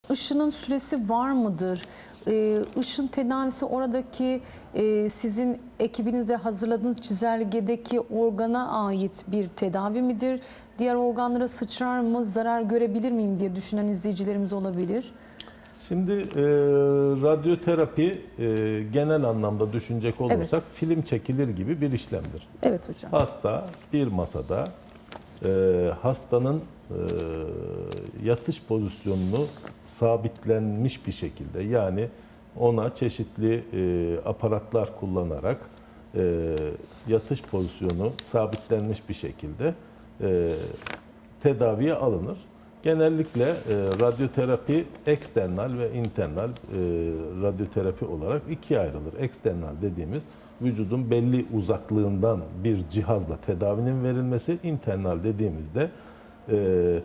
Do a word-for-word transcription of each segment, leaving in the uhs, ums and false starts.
ışının süresi var mıdır? Ee, ışın tedavisi oradaki e, sizin ekibinizde hazırladığınız çizelgedeki organa ait bir tedavi midir? Diğer organlara sıçrar mı, zarar görebilir miyim diye düşünen izleyicilerimiz olabilir. Şimdi e, radyoterapi e, genel anlamda düşünecek olursak evet. film çekilir gibi bir işlemdir. Evet hocam. Hasta bir masada e, hastanın e, yatış pozisyonunu sabitlenmiş bir şekilde, yani ona çeşitli e, aparatlar kullanarak e, yatış pozisyonu sabitlenmiş bir şekilde e, tedaviye alınır. Genellikle e, radyoterapi eksternal ve internal e, radyoterapi olarak ikiye ayrılır. Eksternal dediğimiz vücudun belli uzaklığından bir cihazla tedavinin verilmesi, internal dediğimizde e,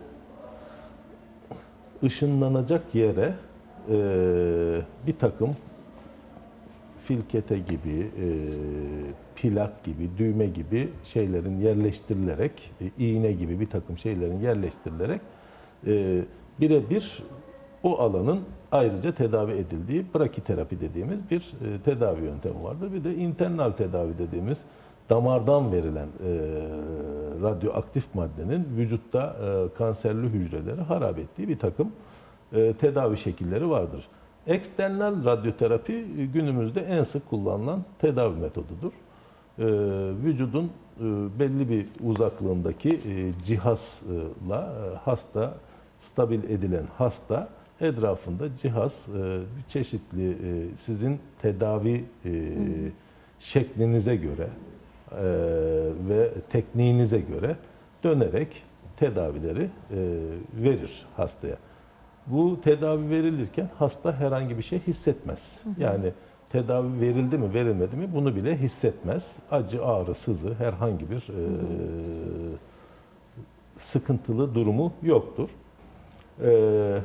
ışınlanacak yere e, bir takım filkete gibi, e, plak gibi, düğme gibi şeylerin yerleştirilerek, e, iğne gibi bir takım şeylerin yerleştirilerek e, birebir o alanın ayrıca tedavi edildiği brakiterapi dediğimiz bir e, tedavi yöntemi vardır. Bir de internal tedavi dediğimiz damardan verilen e, radyoaktif maddenin vücutta e, kanserli hücreleri harap ettiği bir takım e, tedavi şekilleri vardır. Eksternal radyoterapi günümüzde en sık kullanılan tedavi metodudur. E, vücudun e, belli bir uzaklığındaki e, cihazla e, hasta, stabil edilen hasta etrafında cihaz e, çeşitli e, sizin tedavi e, şeklinize göre e, ve tekniğinize göre dönerek tedavileri e, verir hastaya. Bu tedavi verilirken hasta herhangi bir şey hissetmez. Yani tedavi verildi mi verilmedi mi bunu bile hissetmez. Acı, ağrı, sızı herhangi bir e, sıkıntılı durumu yoktur. E,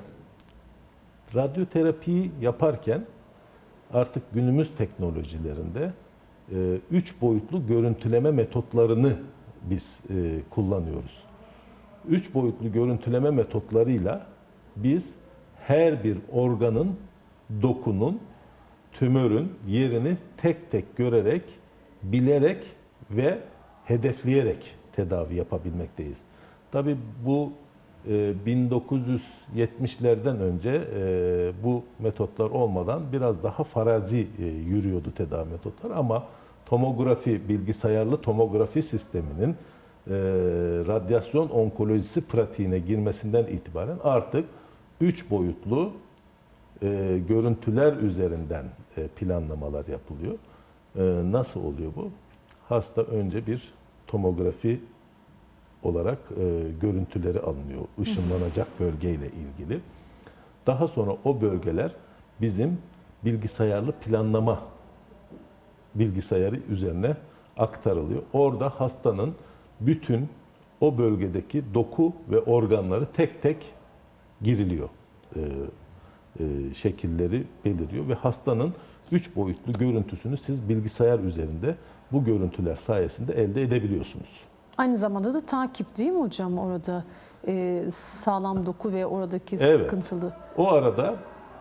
radyoterapiyi yaparken artık günümüz teknolojilerinde e, üç boyutlu görüntüleme metotlarını biz e, kullanıyoruz. Üç boyutlu görüntüleme metotlarıyla biz her bir organın, dokunun, tümörün yerini tek tek görerek, bilerek ve hedefleyerek tedavi yapabilmekteyiz. Tabii bu bin dokuz yüz yetmişlerden önce bu metotlar olmadan biraz daha farazi yürüyordu tedavi metotları, ama tomografi, bilgisayarlı tomografi sisteminin radyasyon onkolojisi pratiğine girmesinden itibaren artık üç boyutlu görüntüler üzerinden planlamalar yapılıyor. Nasıl oluyor bu? Hasta önce bir tomografi olarak e, görüntüleri alınıyor. Işınlanacak bölgeyle ilgili. Daha sonra o bölgeler bizim bilgisayarlı planlama bilgisayarı üzerine aktarılıyor. Orada hastanın bütün o bölgedeki doku ve organları tek tek giriliyor. E, e, şekilleri beliriyor ve hastanın üç boyutlu görüntüsünü siz bilgisayar üzerinde bu görüntüler sayesinde elde edebiliyorsunuz. Aynı zamanda da takip değil mi hocam orada e, sağlam doku ve oradaki evet. sıkıntılı? O arada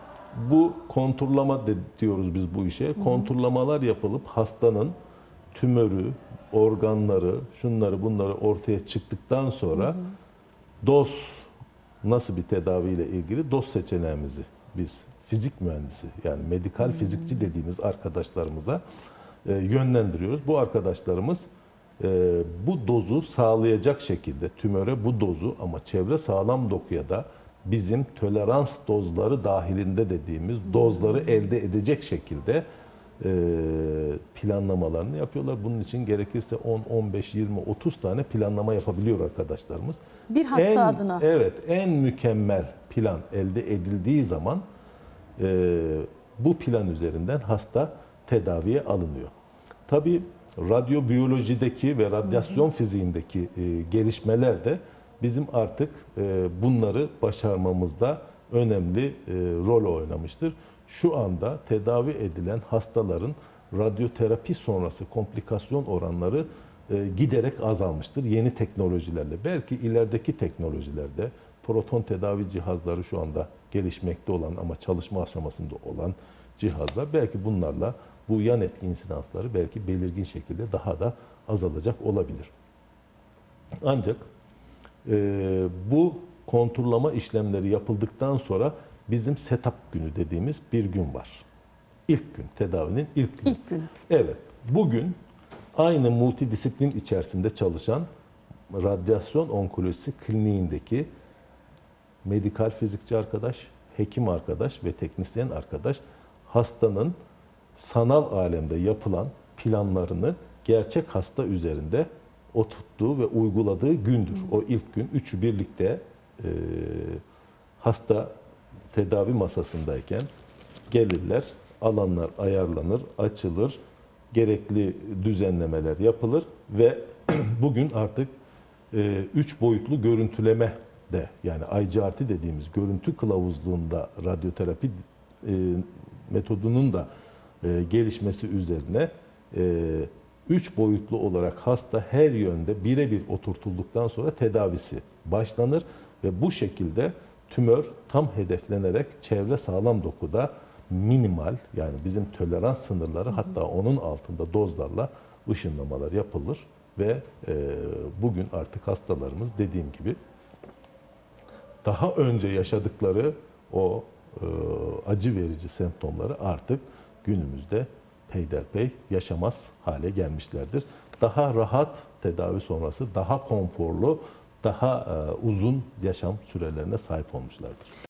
bu konturlama de, diyoruz biz bu işe. Hı-hı. Konturlamalar yapılıp hastanın tümörü, organları, şunları bunları ortaya çıktıktan sonra Hı-hı. doz nasıl bir tedaviyle ilgili doz seçeneğimizi biz fizik mühendisi yani medikal Hı-hı. fizikçi dediğimiz arkadaşlarımıza e, yönlendiriyoruz. Bu arkadaşlarımız Ee, bu dozu sağlayacak şekilde tümöre bu dozu ama çevre sağlam dokuya da bizim tolerans dozları dahilinde dediğimiz dozları elde edecek şekilde e, planlamalarını yapıyorlar. Bunun için gerekirse on, on beş, yirmi, otuz tane planlama yapabiliyor arkadaşlarımız. Bir hasta en, adına. Evet, en mükemmel plan elde edildiği zaman e, bu plan üzerinden hasta tedaviye alınıyor. Tabii radyobiyolojideki ve radyasyon hı hı. fiziğindeki e, gelişmeler de bizim artık e, bunları başarmamızda önemli e, rol oynamıştır. Şu anda tedavi edilen hastaların radyoterapi sonrası komplikasyon oranları e, giderek azalmıştır yeni teknolojilerle. Belki ilerideki teknolojilerde proton tedavi cihazları şu anda gelişmekte olan ama çalışma aşamasında olan cihazlar. Belki bunlarla bu yan etki insidansları belki belirgin şekilde daha da azalacak olabilir. Ancak e, bu konturlama işlemleri yapıldıktan sonra bizim setup günü dediğimiz bir gün var. İlk gün, tedavinin ilk günü. İlk günü. Evet, bugün aynı multidisiplin içerisinde çalışan radyasyon onkolojisi kliniğindeki medikal fizikçi arkadaş, hekim arkadaş ve teknisyen arkadaş hastanın sanal alemde yapılan planlarını gerçek hasta üzerinde oturttuğu ve uyguladığı gündür. O ilk gün üçü birlikte e, hasta tedavi masasındayken gelirler, alanlar ayarlanır, açılır, gerekli düzenlemeler yapılır ve bugün artık e, üç boyutlu görüntüleme de yani I G R T dediğimiz görüntü kılavuzluğunda radyoterapi e, metodunun da e, gelişmesi üzerine e, üç boyutlu olarak hasta her yönde birebir oturtulduktan sonra tedavisi başlanır ve bu şekilde tümör tam hedeflenerek çevre sağlam dokuda minimal yani bizim tolerans sınırları hatta onun altında dozlarla ışınlamalar yapılır ve e, bugün artık hastalarımız dediğim gibi daha önce yaşadıkları o e, acı verici semptomları artık günümüzde peyderpey yaşamaz hale gelmişlerdir. Daha rahat tedavi sonrası, daha konforlu, daha e, uzun yaşam sürelerine sahip olmuşlardır.